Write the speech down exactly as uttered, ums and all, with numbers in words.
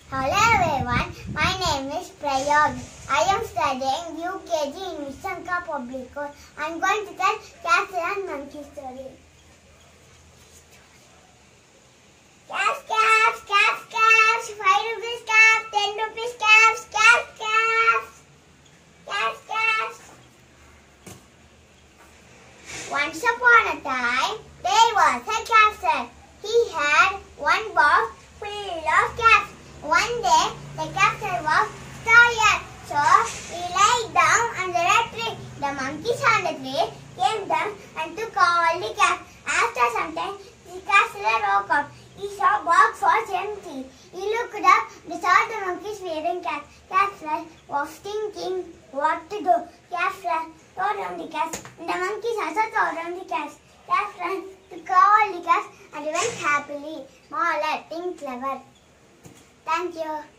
Hello everyone, my name is Prayog. I am studying U K G in Vishankha Public School. I am going to tell Cat and Monkey story. Cats, cats, cats, cats, five rupees cats, ten rupees cats, cats, cats, cats, cats. Once upon a time, there was a castle. He had one box full of cats. One day, the castle was tired, so he lay down under a tree. The monkeys on the tree came down and took all the cats. After some time, the castle woke up. He saw the box was empty. He looked up and saw the monkeys wearing cats. Castle was thinking what to do. Castle threw down the cats, and the monkeys also threw down the cats. Castle took all the cats and went happily. Small, think clever. Thank you.